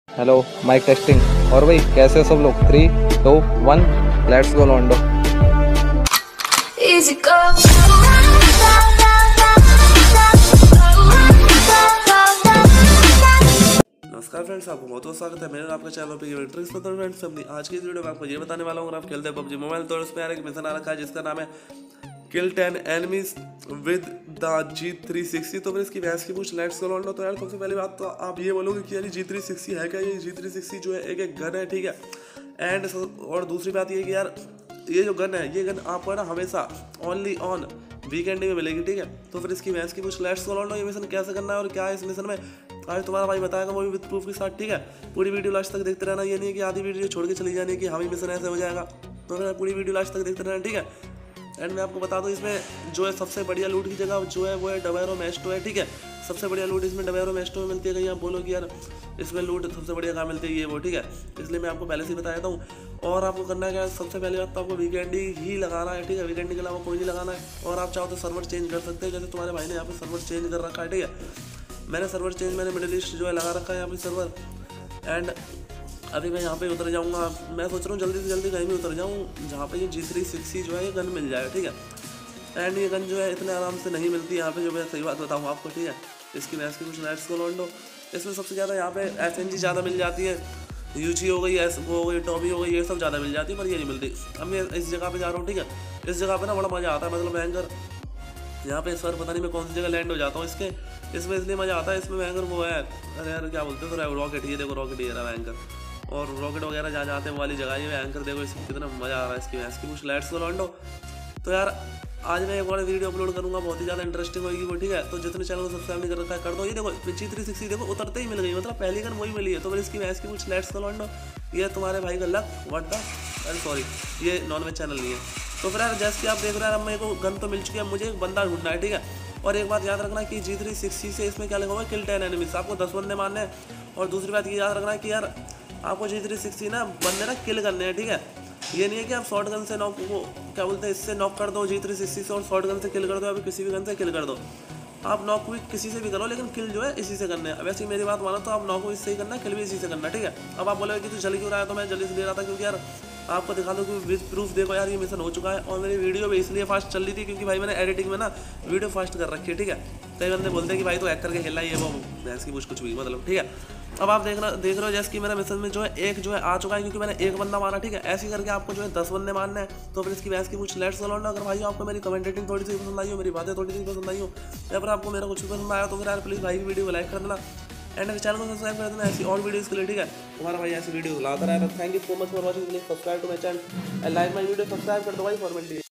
Hello mic testing. और भाई कैसे हो सब लोग? 3 2 1 लेट्स गो लोंडो। Easy go. नमस्कार फ्रेंड्स, आपको बहुत बहुत स्वागत है मेरे और आपका चैनल पे G36C। तो फ्रेंड्स अपनी आज की इस वीडियो में आपको ये बताने वाला हूँ, अगर आप खेलते हैं पबजी मोबाइल तो उसमें यार एक मिशन आ रखा है जिसका नाम है किल 10 एनिमीज विद द G36C। तो फिर इसकी भैंस की पूछ लेट्स गो लोंडो। तो यार सबसे पहली बात तो आप ये बोलोगे कि यार G36C है क्या? ये G36C जो है एक गन है, ठीक है। एंड और दूसरी बात ये कि यार ये जो गन है, ये गन आपको ना हमेशा ओनली ऑन वीकेंड में मिलेगी, ठीक है। तो फिर इसकी भैंस की कुछ लेट्स गो लोंडो। ये मिशन कैसे करना है और क्या है इस मिशन में, आज तुम्हारा भाई बताएगा, वो भी विद प्रूफ के साथ, ठीक है। पूरी वीडियो लास्ट तक देखते रहना, ये नहीं है कि आधी वीडियो छोड़ के चली जानी है कि हमें मिशन ऐसे हो जाएगा। तो फिर पूरी वीडियो लास्ट तक देखते रहना, ठीक है। एंड मैं आपको बता दूं, इसमें जो है सबसे बढ़िया लूट की जगह जो है वो है डबेरो मेस्टो है, ठीक है। सबसे बढ़िया लूट इसमें डबेरो मेस्टो में मिलती है। कहीं आप बोलो कि यार इसमें लूट सबसे बढ़िया कहाँ मिलती है, ये वो, ठीक है। इसलिए मैं आपको पहले से ही बता देता हूँ। और आपको करना है क्या, सबसे पहले बात तो आपको वीकेंड ही लगाना है, ठीक है। वीकेंड के अलावा कोई नहीं लगाना है। और आप चाहो तो सर्वर चेंज कर सकते हैं, जैसे तुम्हारे भाई ने यहाँ पे सर्वर चेंज कर रखा है, ठीक है। मैंने सर्वर चेंज, मैंने मिडिल ईस्ट जो है लगा रखा है यहाँ पे सर्वर। एंड अभी मैं यहाँ पे उतर जाऊँगा। मैं सोच रहा हूँ जल्दी से जल्दी कहीं भी उतर जाऊँ जहाँ पे ये G36C जो है ये गन मिल जाए, ठीक है। एंड ये गन जो है इतने आराम से नहीं मिलती यहाँ पे, जो मैं सही बात बताऊँ आपको, ठीक है। इसकी मैच की कुछ लेट्स गो लोंडो। इसमें सबसे ज़्यादा यहाँ पे SNG ज़्यादा मिल जाती है, UG हो गई, एस वो हो गई, टॉमी हो गई, ये सब ज़्यादा मिल जाती है, पर ये नहीं मिलती। अब मैं इस जगह पे जा रहा हूँ, ठीक है। इस जगह पे ना बड़ा मज़ा आता है, मतलब भयंकर। यहाँ पे इस बार पता नहीं मैं कौन सी जगह लैंड हो जाता हूँ इसमें इसलिए मज़ा आता है। इसमें भयंकर वो है, अरे यार क्या बोलते हैं, तो रॉकेट, ये देखो रॉकेट, ये रहा भयंकर। और रॉकेट वगैरह जहाँ जाते हैं वो वाली जगह, ये भयंकर देखो इसमें कितना मज़ा आ रहा है इसकी कुछ लेट्स गो लोंडो। तो यार आज मैं एक और वीडियो अपलोड करूँगा, बहुत ही ज़्यादा इंटरेस्टिंग होगी वो, ठीक है। तो जितने चैनल को सब्सक्राइब नहीं कर रखा है कर दो। ये देखो G36C देखो उतरते ही मिल गई, मतलब पहली गन वही मिली है। तो फिर इसकी मैच की कुछ लेट्स गो लोंडो। ये तुम्हारे भाई का लक व्हाट द, अरे सॉरी ये नॉनवेज चैनल नहीं है। तो फिर यार जैसे कि आप देख रहे हैं, अब मेरे को गन तो मिल चुकी है, मुझे एक बंदा ढूंढना है, ठीक है। और एक बात याद रखना कि G36C से इसमें क्या लिखा हुआ है, किल 10 एनिमीज, आपको 10 बंदे मारने हैं। और दूसरी बात ये याद रखना है कि यार आपको G36C ना बंदे ना किल करने हैं, ठीक है। ये नहीं है कि आप शॉर्ट गन से नॉक, वो क्या बोलते हैं, इससे नॉक कर दो G36C से, और शॉर्ट गन से किल कर दो, या फिर किसी भी गन से किल कर दो। आप नॉक भी किसी से भी करो, लेकिन किल जो है इसी से करने हैं। वैसे मेरी बात मानो तो आप नॉक भी इससे ही करना, किल भी इसी से करना, ठीक है। अब आप बोलोगे कि तू जल्दी क्यों रहा है, तो मैं जल्दी से ले रहा था क्योंकि यार आपको दिखा दो कि विद प्रूफ देखो यार ये मिशन हो चुका है। और मेरी वीडियो भी इसलिए फास्ट चल रही थी क्योंकि भाई मैंने एडिटिंग में ना वीडियो फास्ट कर रखी है, ठीक है। कई बंदे बोलते हैं कि भाई तो हैक करके खेला ये वो, भैंस की कुछ भी मतलब, ठीक है। अब आप देख रहे हो जैसे कि मेरा मिशन में जो है एक जो है आ चुका है, क्योंकि मैंने एक बंदा मारा, ठीक है। ऐसे करके आपको जो है 10 बंदे मारने हैं। तो फिर इसकी भैंस की कुछ लेट्स गो लोंडो। अगर भाई आपको मेरी कमेंटेटिंग थोड़ी सी पसंद आई हो, मेरी बातें थोड़ी सी पसंद आई हो, या फिर आपको मेरा कुछ भी पसंद आया, तो फिर यार प्लीज़ भाई की वीडियो को लाइक कर देना एंड चैनल को सब्सक्राइब कर देना ऐसी और वीडियोज़ के लिए, ठीक है। तुम्हारा भाई ऐसी वीडियो लाता रहता है। Thank you so much for watching, please subscribe to my channel and like my video, subscribe कर दो भाई फॉर्मेलिटी।